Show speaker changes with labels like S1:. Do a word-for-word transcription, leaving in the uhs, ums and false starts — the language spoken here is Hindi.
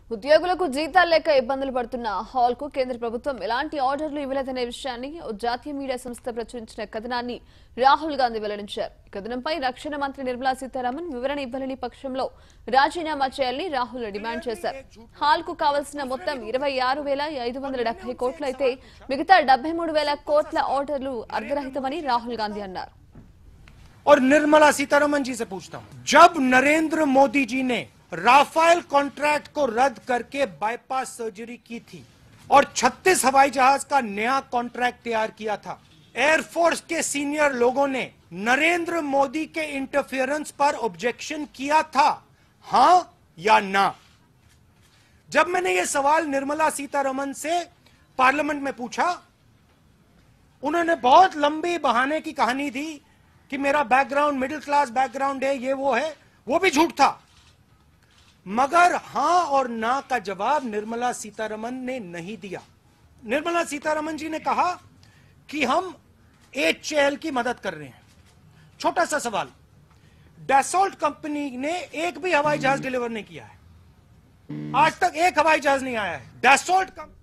S1: ఉద్యోగులకు జీతాలు లేక ఇబ్బందులు పడుతున్న హాల్ కు కేంద్ర ప్రభుత్వం ఎలాంటి ఆర్డర్లు ఇవ్వలేదనే విషయాన్ని జాతీయ మీడియా సంస్థ ప్రచురించిన కథనాన్ని రాహుల్ గాంధీ వెల్లడించారు. ఈ కథనంపై రక్షణ మంత్రి నిర్మలా సీతారామన్ వివరణ ఇవ్వలేని పక్షంలో రాజీనామా చేయాలని రాహుల్ డిమాండ్ చేశారు. హాల్ కు కావాల్సిన మొత్తం ఇరవై ఆరు వేల ఐదు వందల డెబ్బై కోట్లు అయితే మిగతా డెబ్బై మూడు వేల కోట్ల ఆర్డర్లు అర్ధరహితమని రాహుల్ గాంధీ అన్నారు.
S2: और निर्मला सीतारमन जी से पूछता हूं, जब नरेंद्र मोदी जी ने राफेल कॉन्ट्रैक्ट को रद्द करके बाईपास सर्जरी की थी और छत्तीस हवाई जहाज का नया कॉन्ट्रैक्ट तैयार किया था, एयरफोर्स के सीनियर लोगों ने नरेंद्र मोदी के इंटरफेरेंस पर ऑब्जेक्शन किया था, हां या ना? जब मैंने यह सवाल निर्मला सीतारमन से पार्लियामेंट में पूछा, उन्होंने बहुत लंबी बहाने की कहानी दी कि मेरा बैकग्राउंड मिडिल क्लास बैकग्राउंड है, ये वो है, वो भी झूठ था। मगर हां और ना का जवाब निर्मला सीतारमन ने नहीं दिया। निर्मला सीतारमन जी ने कहा कि हम एचएएल की मदद कर रहे हैं। छोटा सा सवाल, डैसॉल्ट कंपनी ने एक भी हवाई जहाज डिलीवर नहीं किया है, आज तक एक हवाई जहाज नहीं आया है। Dassault company